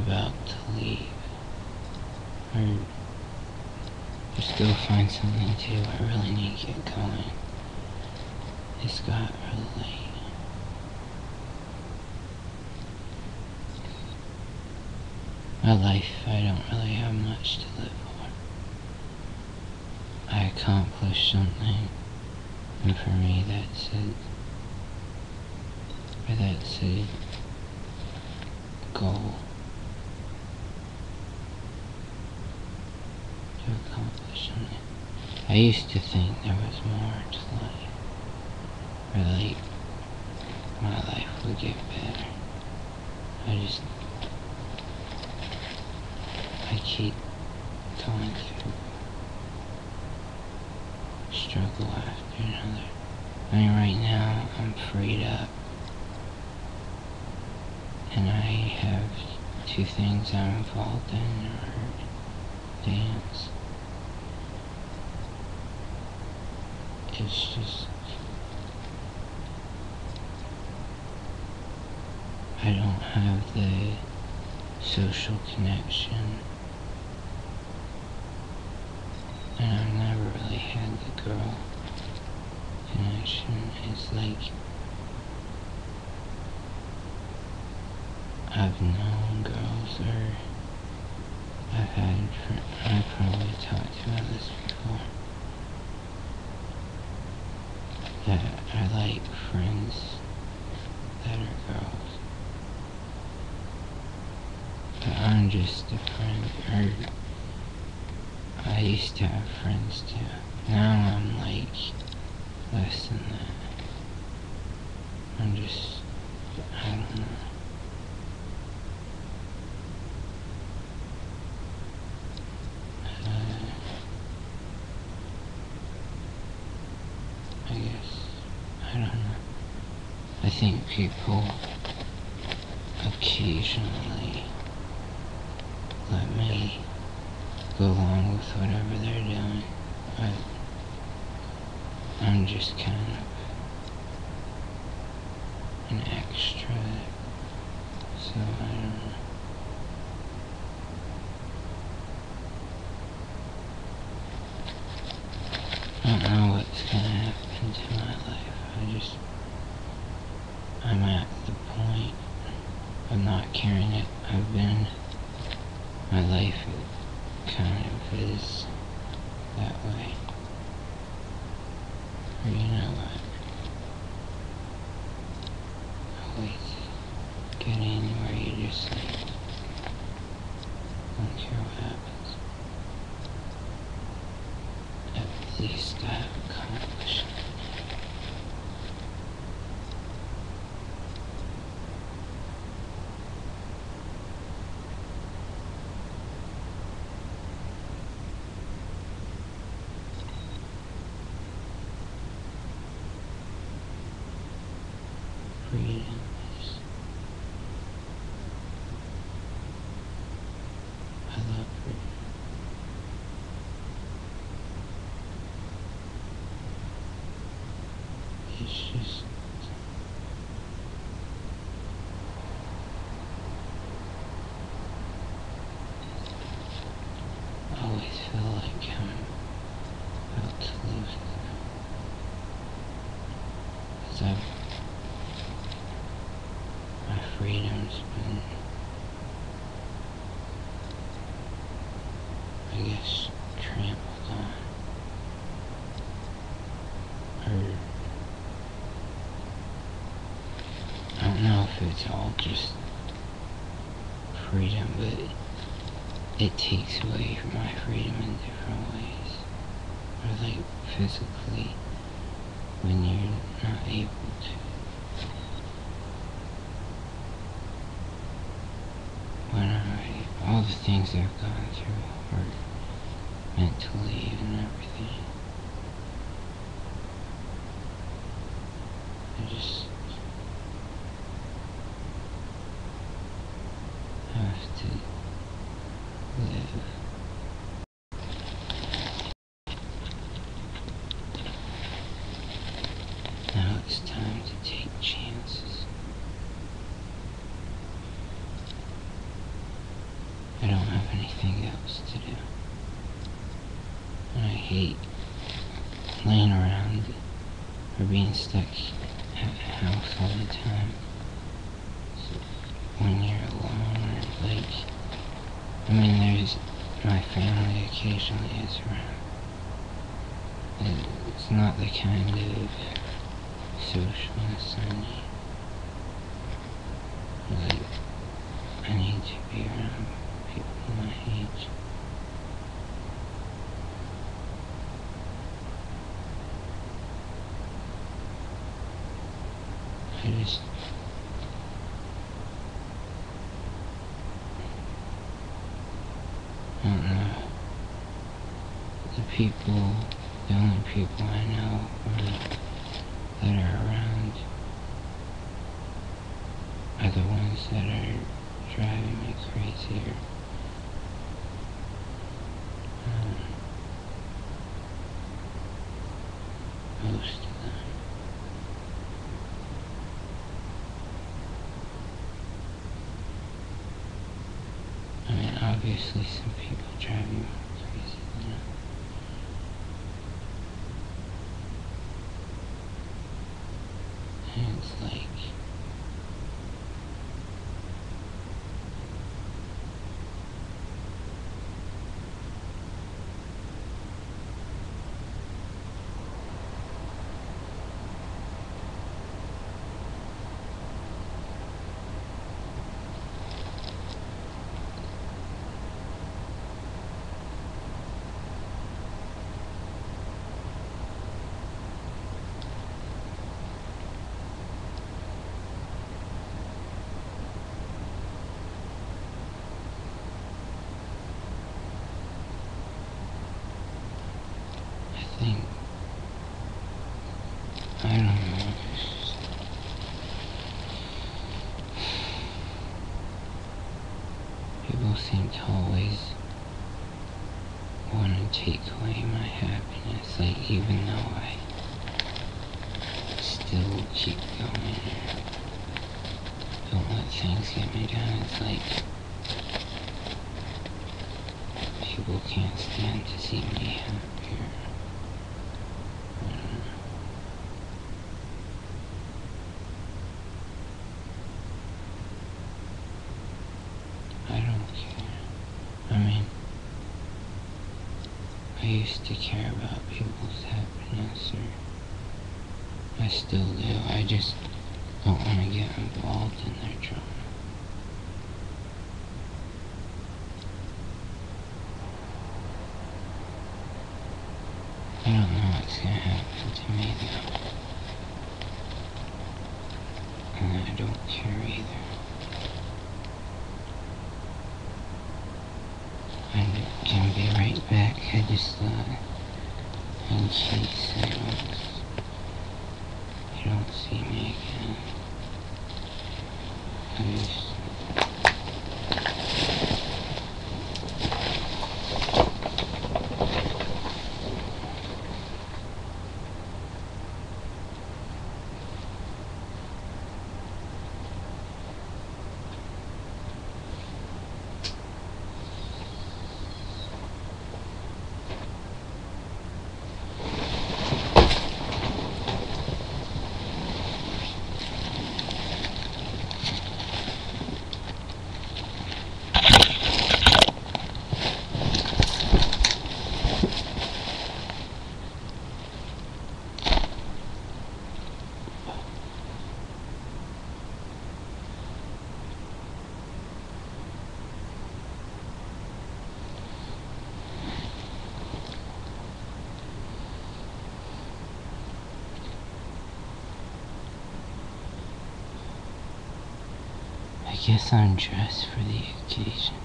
about to leave. Or just go find something to do. I really need to get going. It's got really late. My life, I don't really have much to live for. I accomplished something, and for me that's a goal to accomplish something. I used to think there was more to life, or like my life would get better. I keep going through struggle after another. I mean, right now I'm freed up, and I have 2 things I'm involved in, or dance. It's just, I don't have the social connection, and I've never really had the girl connection. It's like I've known girls, or I've probably talked about this before, that I like friends that are girls. But I'm just a friend, or I used to have friends too. Now I'm like less than that. I'm just, I don't know. I guess, I don't know. I think people occasionally let me go along with whatever they're doing, but I'm just kind of an extra, so I don't know. I don't know what's gonna happen to my life. I'm at the point of not caring it. My life kind of is that way. Or you know what? Always getting where you just like, don't care what happens. At least I've accomplished it. Freedom is, I love freedom. It's just, I always feel like I'm about to lose it. 'Cause my freedom's been, I guess, trampled on. Or, I don't know if it's all just freedom, but it takes away from my freedom in different ways. Or like physically, when you're not able to. All the things I've gone through, or mentally and everything, I just have to live. Now it's time to take chances. supposed to do. And I hate laying around or being stuck at the house all the time. So when you're alone, or like, I mean, there's my family occasionally is around. It's not the kind of socialness I need. Like, I need to be around people my age. I just don't know. The only people I know that are around are the ones that are driving me crazy. Most of them. I mean, obviously some people drive you crazy, you know. And it's like, I don't know. People seem to always want to take away my happiness, like, even though I still keep going and don't let things get me down. It's like people can't stand to see me happier. I don't care. I mean, I used to care about people's happiness, or I still do. I just don't want to get involved in their drama. I don't know what's gonna happen to me now. And I don't care either. I can be right back. I just thought, in case you don't see me again. I just... I guess I'm dressed for the occasion.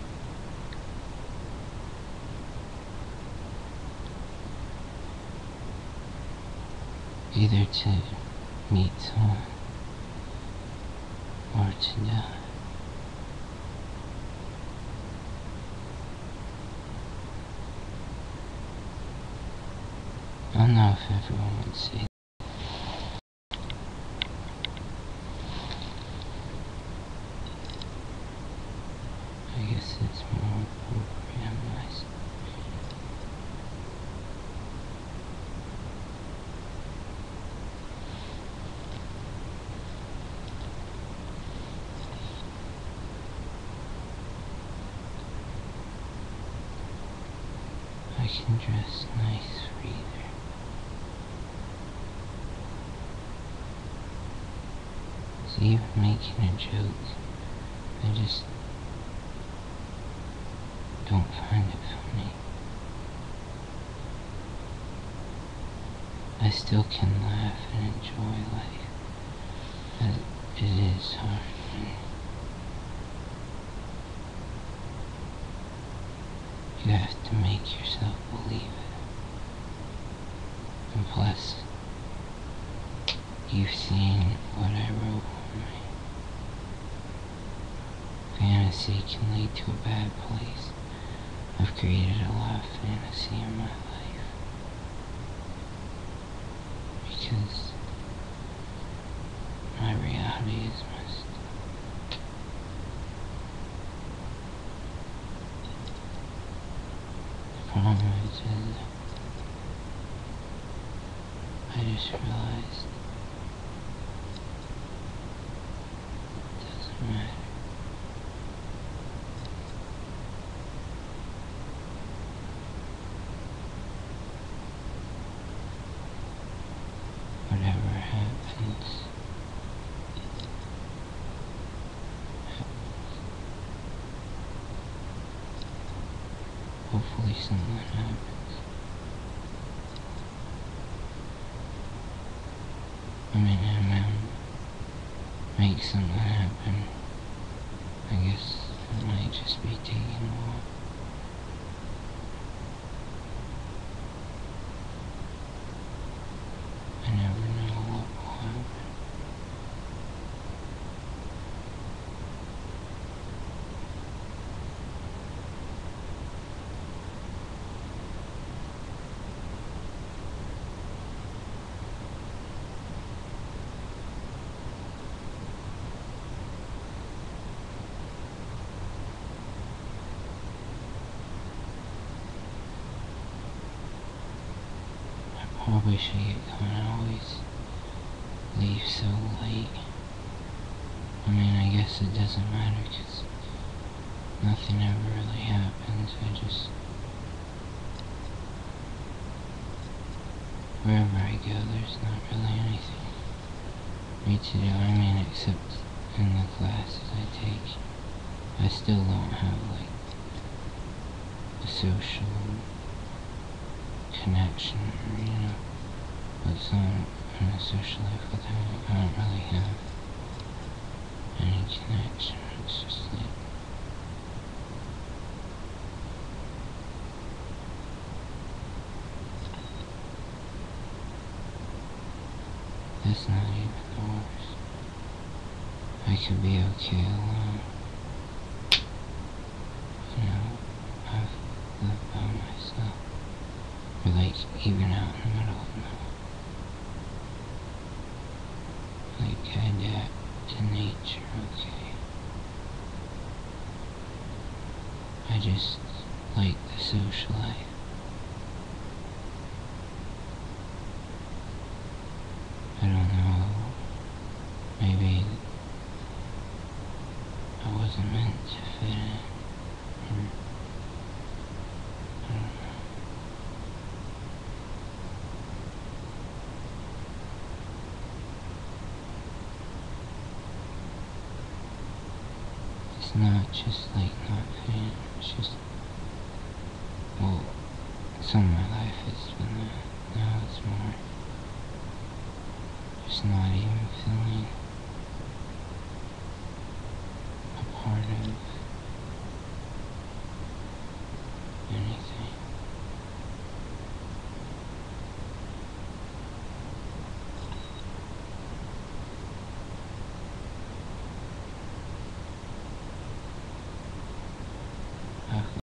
Either to meet someone or to die. I don't know if everyone would say that. I guess it's more appropriate. can dress nice for either. So even making a joke, I just don't find it funny. I still can laugh and enjoy life, but it is hard when you have to make yourself believe it. And plus, you've seen what I wrote on my fantasy can lead to a bad place. I've created a lot of fantasy in my life. Because my reality is messed up. The problem is I just realized it doesn't matter. Whatever happens, hopefully something happens. I mean, make something happen. I guess it might just be taking a while. I never know what will happen. Probably should get going. I always leave so late. I mean, I guess it doesn't matter because nothing ever really happens. Wherever I go, there's not really anything for me to do. I mean, except in the classes I take. I still don't have, like, a social connection, or, but someone in a social life with whom I don't really have any connection. It's just like, that's not even the worst. I could be okay alone. I've lived by myself. Or like, even out in the middle of nowhere. Like, I adapt to nature, okay. I just like the social life. I don't know, maybe I wasn't meant to fit in, or I don't know. It's not just like not fitting in, it's just, well, some of my life has been that. Now it's more just not even feeling